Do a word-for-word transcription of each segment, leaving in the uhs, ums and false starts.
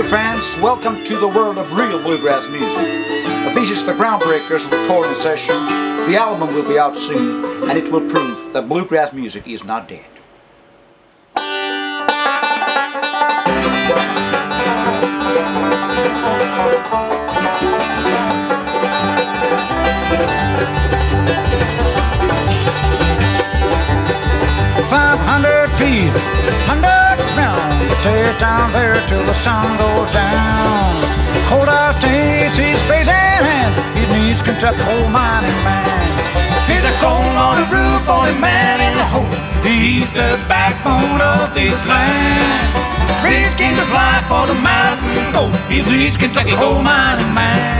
friends, welcome to the world of real bluegrass music. This is the Groundbreakers recording session. The album will be out soon, and it will prove that bluegrass music is not dead. Five hundred feet underground, stay down there till the sun goes down. Cold out states he's facing, and he needs Kentucky coal mining man. He's a coal-loaded, roof-boarded man in the hole. He's the backbone of this land. Risking his life for the mountain gold. He's the East Kentucky coal mining man.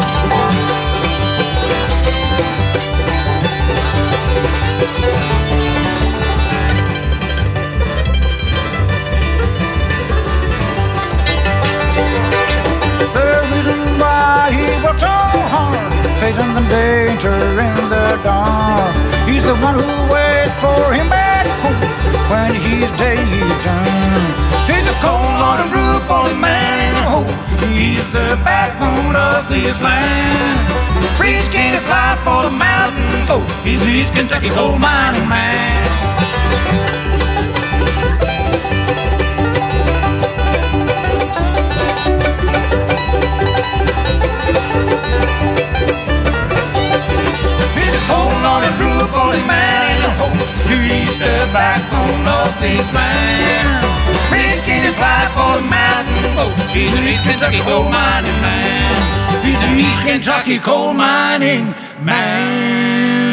Facing the danger in the dark. He's the one who waits for him back home when his day is done. He's a cold-loaded, roof-boarded man in the hole. He's the backbone of this land. Risking his life for the mountain gold. He's the East Kentucky coal mining man. Backbone of this land, risking his life for the mountain gold. He's an East Kentucky coal mining man. He's an East Kentucky coal mining man.